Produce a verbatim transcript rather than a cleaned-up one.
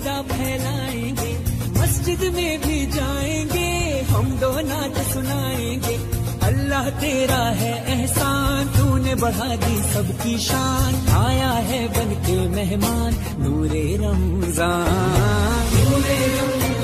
सदा फैलाएंगे, मस्जिद में भी जाएंगे, हम दो नात सुनाएंगे। अल्लाह तेरा है एहसान, तूने बढ़ा दी सबकी शान, आया है बन के मेहमान नूरे रमजान, नूरे रमजान।